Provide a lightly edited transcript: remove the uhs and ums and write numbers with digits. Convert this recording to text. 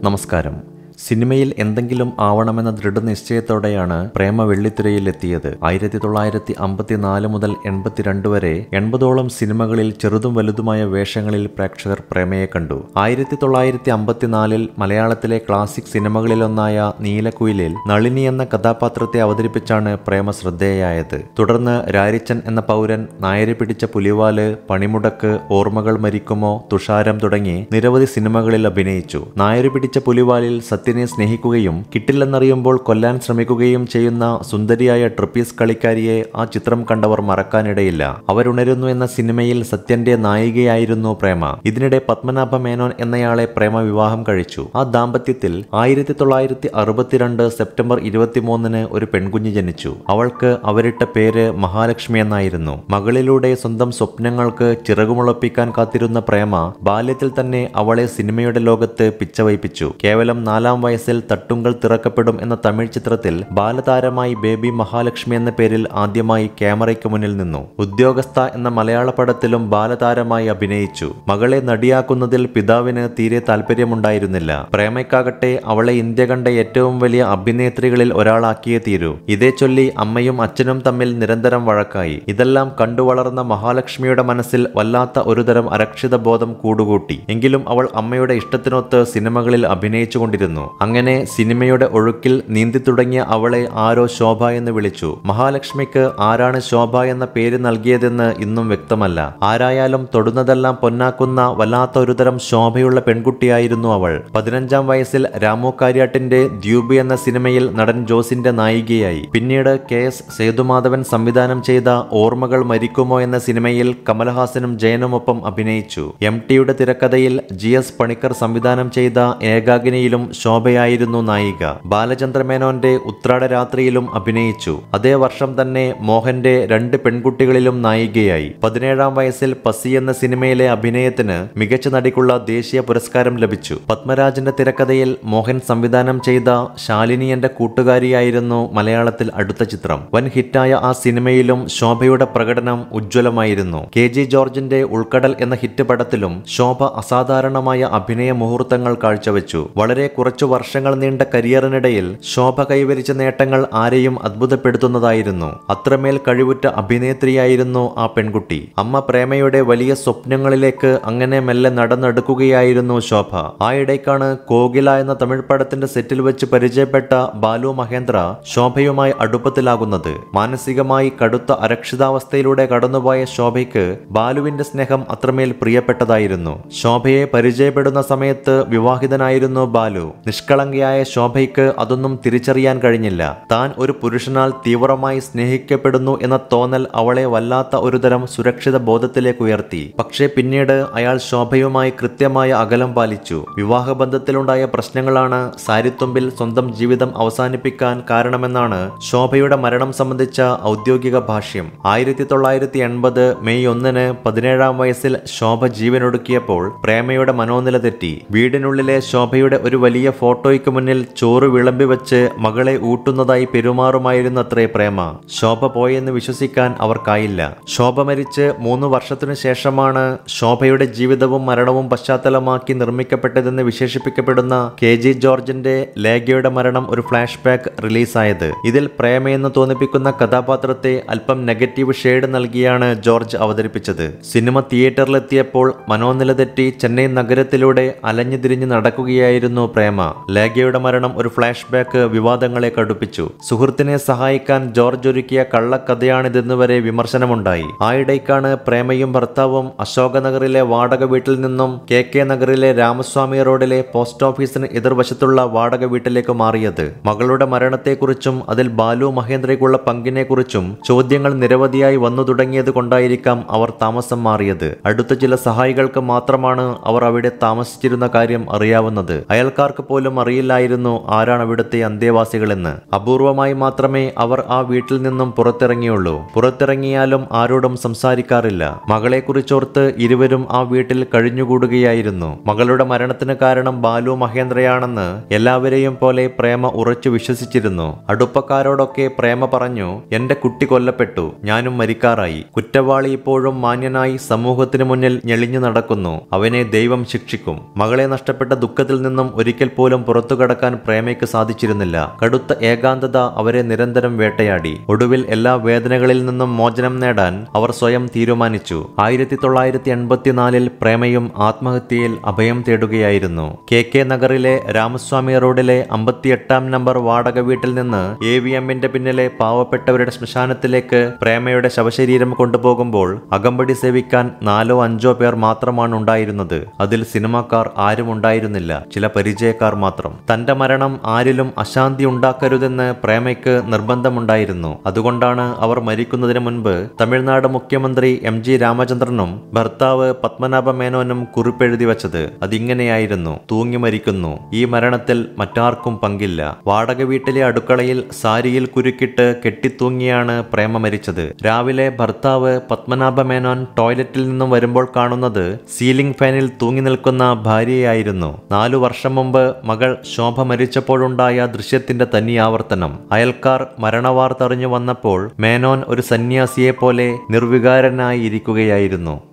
നമസ്കാരം. സിനിമയിൽ എന്തെങ്കിലും ആവണമെന്ന ദൃഢനിശ്ചയത്തോടെയാണ് പ്രേമ വെള്ളിത്തിരയിലെത്തിയത്. 1954 മുതൽ 82 വരെ 80ഓളം സിനിമകളിൽ ചെറുതും വലുതുമായ വേഷങ്ങളിൽ പ്രേക്ഷകർ പ്രേമയെ കണ്ടു. 1954 മലയാളത്തിലെ ക്ലാസിക് സിനിമകളിലൊന്നായ നീലക്കുയിലിൽ നളിനി എന്ന കഥാപാത്രത്തെ അവതരിപ്പിച്ചാണ് പ്രേമ ശ്രദ്ധേയായത്. തുടർന്ന് രാരിച്ചൻ എന്ന പൗരൻ, നായര് പിടിച്ച പുലിവാല്, പണിമുടക്ക്, ഓർമ്മകൾ മരിക്കുമോ, തുഷാരം തുടങ്ങി നിരവധി സിനിമകളിൽ അഭിനയിച്ചു. നായര് പിടിച്ച പുലിവാലിൽ സത്യനെ സ്നേഹിക്കുകയും കിട്ടില്ലെന്നറിയുമ്പോൾ കൊല്ലാൻ ശ്രമിക്കുകയും ചെയ്യുന്ന സുന്ദരിയായ ട്രിപ്പീസ് കളിക്കാരിയെ ആ ചിത്രം കണ്ടവർ മറക്കാനിടയില്ല. അവരുണരുന്നു എന്ന സിനിമയിൽ സത്യന്റെ നായികയായിരുന്നു പ്രേമ. ഇതിനിടെ പത്മനാഭ മേനോൻ എന്നയാളെ പ്രേമ വിവാഹം കഴിച്ചു. ആ ദാമ്പത്യത്തിൽ 1962 സെപ്റ്റംബർ 23 ഒരു പെൺകുഞ്ഞ് ജനിച്ചു. അവൾക്ക് അവരിട്ട പേര് മഹാലക്ഷ്മി എന്നായിരുന്നു. മകളിലൂടെ സ്വന്തം സ്വപ്നങ്ങൾക്ക് ചിറകുമുളപ്പിക്കാൻ കാത്തിരുന്ന പ്രേമ ബാല്യത്തിൽ തന്നെ അവളെ സിനിമയുടെ ലോകത്ത് പിച്ചവയ്പ്പിച്ചു. കേവലം 4-ാം വയസ്സിൽ തട്ടുങ്കൽ തിറക്കപ്പെടും എന്ന തമിഴ് ചിത്രത്തിൽ ബാലതാരമായി ബേബി മഹാലക്ഷ്മി എന്ന പേരിൽ ആദ്യമായി ക്യാമറയ്ക്ക് മുന്നിൽ നിന്നു. ഉദ്യോഗസ്ഥ എന്ന മലയാള പടത്തിലും ബാലതാരമായി അഭിനയിച്ചു. മകളെ നടിയാക്കുന്നതിൽ പിതാവിന് തീരെ താല്പര്യമുണ്ടായിരുന്നില്ല. പ്രേമയ്ക്കാകട്ടെ അവളെ ഇന്ത്യ കണ്ട ഏറ്റവും വലിയ അഭിനേത്രികളിൽ ഒരാളാക്കിയേ തീരൂ. ഇതേ ചൊല്ലി അമ്മയും അച്ഛനും തമ്മിൽ നിരന്തരം വഴക്കായി. ഇതെല്ലാം കണ്ടുവളർന്ന മഹാലക്ഷ്മിയുടെ മനസ്സിൽ വല്ലാത്ത ഒരുതരം അരക്ഷിത ബോധം കൂടുകൂട്ടി. എങ്കിലും അവൾ അമ്മയുടെ ഇഷ്ടത്തിനൊത്ത് സിനിമകളിൽ അഭിനയിച്ചുകൊണ്ടിരുന്നു. അങ്ങനെ സിനിമയുടെ ഒഴുക്കിൽ നീന്തി തുടങ്ങിയ അവളെ ആരോ ശോഭ എന്ന് വിളിച്ചു. മഹാലക്ഷ്മിക്ക് ആരാണ് ശോഭ എന്ന പേര് നൽകിയതെന്ന് ഇന്നും വ്യക്തമല്ല. ആരായാലും തൊടുന്നതെല്ലാം പൊന്നാക്കുന്ന വല്ലാത്ത ഒരുതരം ശോഭയുള്ള പെൺകുട്ടിയായിരുന്നു അവൾ. 15-ാം വയസ്സിൽ രാമു കാര്യാട്ടിന്റെ ദ്വീപ് എന്ന സിനിമയിൽ നടൻ ജോസിന്റെ നായികയായി. പിന്നീട് KS സേതുമാധവൻ സംവിധാനം ചെയ്ത ഓർമ്മകൾ മരിക്കുമോ എന്ന സിനിമയിൽ കമലഹാസനും ജയനുമൊപ്പം അഭിനയിച്ചു. MTയുടെ തിരക്കഥയിൽ GS പണിക്കർ സംവിധാനം ചെയ്ത ഏകാഗ്നിയിലും ശോഭയായിരുന്നു നായിക. ബാലചന്ദ്രമേനോന്റെ ഉത്രാട രാത്രിയിലും അഭിനയിച്ചു. അതേ വർഷം തന്നെ മോഹന്റെ 2 പെൺകുട്ടികളിലും നായികയായി. 17-ാം വയസ്സിൽ പസി എന്ന സിനിമയിലെ അഭിനയത്തിന് മികച്ച നടിക്കുള്ള ദേശീയ പുരസ്കാരം ലഭിച്ചു. പത്മരാജന്റെ തിരക്കഥയിൽ മോഹൻ സംവിധാനം ചെയ്ത ശാലിനി എന്റെ കൂട്ടുകാരിയായിരുന്നു മലയാളത്തിൽ അടുത്ത ചിത്രം. വൻ ഹിറ്റായ ആ സിനിമയിലും ശോഭയുടെ പ്രകടനം ഉജ്ജ്വലമായിരുന്നു. KG ജോർജിന്റെ ഉൾക്കടൽ എന്ന ഹിറ്റ് പടത്തിലും ശോഭ അസാധാരണമായ അഭിനയ മുഹൂർത്തങ്ങൾ കാഴ്ചവെച്ചു. വളരെ കുറച്ചു വർഷങ്ങൾ നീണ്ട കരിയറിനിടയിൽ ശോഭ കൈവരിച്ച നേട്ടങ്ങൾ ആരെയും അത്ഭുതപ്പെടുത്തുന്നതായിരുന്നു. അത്രമേൽ കഴിവുറ്റ അഭിനേത്രിയായിരുന്നു ആ പെൺകുട്ടി. അമ്മ പ്രേമയുടെ വലിയ സ്വപ്നങ്ങളിലേക്ക് അങ്ങനെ മെല്ലെ നടന്നെടുക്കുകയായിരുന്നു ശോഭ. ആ ഇടയ്ക്കാണ് കോകില എന്ന തമിഴ് പടത്തിന്റെ സെറ്റിൽ വെച്ച് പരിചയപ്പെട്ട ബാലു മഹേന്ദ്ര ശോഭയുമായി അടുപ്പത്തിലാകുന്നത്. മാനസികമായി കടുത്ത അരക്ഷിതാവസ്ഥയിലൂടെ കടന്നുപോയ ശോഭയ്ക്ക് ബാലുവിന്റെ സ്നേഹം അത്രമേൽ പ്രിയപ്പെട്ടതായിരുന്നു. ശോഭയെ പരിചയപ്പെടുന്ന സമയത്ത് വിവാഹിതനായിരുന്നു ബാലു. നിഷ്കളങ്കയായ ശോഭയ്ക്ക് അതൊന്നും തിരിച്ചറിയാൻ കഴിഞ്ഞില്ല. താൻ ഒരു പുരുഷനാൽ തീവ്രമായി സ്നേഹിക്കപ്പെടുന്നു എന്ന തോന്നൽ അവളെ വല്ലാത്ത ഒരുതരം സുരക്ഷിത ബോധത്തിലേക്ക് ഉയർത്തി. പക്ഷേ പിന്നീട് അയാൾ ശോഭയുമായി കൃത്യമായ അകലം പാലിച്ചു. വിവാഹബന്ധത്തിലുണ്ടായ പ്രശ്നങ്ങളാണ് സാരിത്തുമ്പിൽ സ്വന്തം ജീവിതം അവസാനിപ്പിക്കാൻ കാരണമെന്നാണ് ശോഭയുടെ മരണം സംബന്ധിച്ച ഔദ്യോഗിക ഭാഷ്യം. 1980 മെയ് 1 17-ാം വയസ്സിൽ ശോഭ ജീവനൊടുക്കിയപ്പോൾ പ്രേമയുടെ മനോനില തെറ്റി. വീടിനുള്ളിലെ ശോഭയുടെ ഒരു വലിയ ഫോട്ടോയ്ക്ക് മുന്നിൽ ചോറ് വിളമ്പി വെച്ച് മകളെ ഊട്ടുന്നതായി പെരുമാറുമായിരുന്നത്രേ പ്രേമ. ശോഭ പോയെന്ന് വിശ്വസിക്കാൻ അവർക്കായില്ല. ശോഭ മരിച്ച് 3 വർഷത്തിനു ശേഷമാണ് ശോഭയുടെ ജീവിതവും മരണവും പശ്ചാത്തലമാക്കി നിർമ്മിക്കപ്പെട്ടതെന്ന് വിശേഷിപ്പിക്കപ്പെടുന്ന KG ജോർജിന്റെ ലേഖയുടെ മരണം ഒരു ഫ്ലാഷ് ബാക്ക് റിലീസായത്. ഇതിൽ പ്രേമയെന്ന് തോന്നിപ്പിക്കുന്ന കഥാപാത്രത്തെ അല്പം നെഗറ്റീവ് ഷെയ്ഡ് നൽകിയാണ് ജോർജ് അവതരിപ്പിച്ചത്. സിനിമ തിയേറ്ററിലെത്തിയപ്പോൾ മനോനില തെറ്റി ചെന്നൈ നഗരത്തിലൂടെ അലഞ്ഞു തിരിഞ്ഞ് നടക്കുകയായിരുന്നു പ്രേമ. ലേഖയുടെ മരണം ഒരു ഫ്ലാഷ് ബാക്ക് വിവാദങ്ങളെ കടുപ്പിച്ചു. സുഹൃത്തിനെ സഹായിക്കാൻ ജോർജ് ഒരുക്കിയ കള്ളക്കഥയാണിതെന്നുവരെ വിമർശനമുണ്ടായി. ആയിടയ്ക്കാണ് പ്രേമയും ഭർത്താവും അശോകനഗറിലെ വാടക വീട്ടിൽ നിന്നും KK നഗറിലെ രാമസ്വാമി റോഡിലെ പോസ്റ്റ് ഓഫീസിന് എതിർവശത്തുള്ള വാടക വീട്ടിലേക്ക് മാറിയത്. മകളുടെ മരണത്തെക്കുറിച്ചും അതിൽ ബാലു മഹേന്ദ്രയ്ക്കുള്ള പങ്കിനെക്കുറിച്ചും ചോദ്യങ്ങൾ നിരവധിയായി വന്നു തുടങ്ങിയത് കൊണ്ടായിരിക്കാം അവർ താമസം മാറിയത്. അടുത്ത ചില സഹായികൾക്ക് മാത്രമാണ് അവർ അവിടെ താമസിച്ചിരുന്ന കാര്യം അറിയാവുന്നത്. അയൽക്കാർക്ക് പോലും അറിയില്ലായിരുന്നു ആരാണ് അവിടുത്തെ അന്തേവാസികളെന്ന്. അപൂർവമായി മാത്രമേ അവർ ആ വീട്ടിൽ നിന്നും പുറത്തിറങ്ങിയുള്ളൂ. പുറത്തിറങ്ങിയാലും ആരോടും സംസാരിക്കാറില്ല. മകളെക്കുറിച്ചോർത്ത് ഇരുവരും ആ വീട്ടിൽ കഴിഞ്ഞുകൂടുകയായിരുന്നു. മകളുടെ മരണത്തിന് കാരണം ബാലു മഹേന്ദ്രയാണെന്ന് എല്ലാവരെയും പോലെ പ്രേമ ഉറച്ചു വിശ്വസിച്ചിരുന്നു. അടുപ്പക്കാരോടൊക്കെ പ്രേമ പറഞ്ഞു, എന്റെ കുട്ടി കൊല്ലപ്പെട്ടു, ഞാനും മരിക്കാറായി. കുറ്റവാളി ഇപ്പോഴും മാന്യനായി സമൂഹത്തിന് മുന്നിൽ ഞെളിഞ്ഞു നടക്കുന്നു. അവനെ ദൈവം ശിക്ഷിക്കും. മകളെ നഷ്ടപ്പെട്ട ദുഃഖത്തിൽ നിന്നും ഒരിക്കൽ പോലും പുറത്തു കടക്കാൻ പ്രേമയ്ക്ക് സാധിച്ചിരുന്നില്ല. കടുത്ത ഏകാന്തത അവരെ നിരന്തരം വേട്ടയാടി. ഒടുവിൽ എല്ലാ വേദനകളിൽ നിന്നും മോചനം നേടാൻ അവർ സ്വയം തീരുമാനിച്ചു. 1984 പ്രേമയും ആത്മഹത്യയിൽ അഭയം തേടുകയായിരുന്നു. KK നഗറിലെ രാമസ്വാമി റോഡിലെ 58 നമ്പർ വാടക വീട്ടിൽ നിന്ന് AVMന്റെ പിന്നിലെ പാവപ്പെട്ടവരുടെ ശ്മശാനത്തിലേക്ക് പ്രേമയുടെ ശവശരീരം കൊണ്ടുപോകുമ്പോൾ അകമ്പടി സേവിക്കാൻ 4-5 പേർ മാത്രമാണ് ഉണ്ടായിരുന്നത്. അതിൽ സിനിമാക്കാർ ആരും ഉണ്ടായിരുന്നില്ല, ചില പരിചയക്കാർ മാത്രം. തന്റെ മരണം ആരിലും അശാന്തി ഉണ്ടാക്കരുതെന്ന് പ്രേമയ്ക്ക് നിർബന്ധമുണ്ടായിരുന്നു. അതുകൊണ്ടാണ് അവർ മരിക്കുന്നതിന് മുൻപ് തമിഴ്നാട് മുഖ്യമന്ത്രി MG രാമചന്ദ്രനും ഭർത്താവ് പത്മനാഭ മേനോനും കുറിപ്പെഴുതി വച്ചത്. അതിങ്ങനെയായിരുന്നു: തൂങ്ങി മരിക്കുന്നു. ഈ മരണത്തിൽ മറ്റാർക്കും പങ്കില്ല. വാടക വീട്ടിലെ അടുക്കളയിൽ സാരിയിൽ കുരുക്കിട്ട് കെട്ടിത്തൂങ്ങിയാണ് പ്രേമ മരിച്ചത്. രാവിലെ ഭർത്താവ് പത്മനാഭ മേനോൻ ടോയ്ലറ്റിൽ നിന്നും വരുമ്പോൾ കാണുന്നത് സീലിംഗ് ഫാനിൽ തൂങ്ങി നിൽക്കുന്ന ഭാര്യയായിരുന്നു. 4 വർഷം മുമ്പ് മകൾ ശോഭ മരിച്ചപ്പോഴുണ്ടായ ദൃശ്യത്തിന്റെ തനിയാവർത്തനം. അയൽക്കാർ മരണവാർത്തറിഞ്ഞു വന്നപ്പോൾ മേനോൻ ഒരു സന്യാസിയെ പോലെ നിർവികാരനായി ഇരിക്കുകയായിരുന്നു.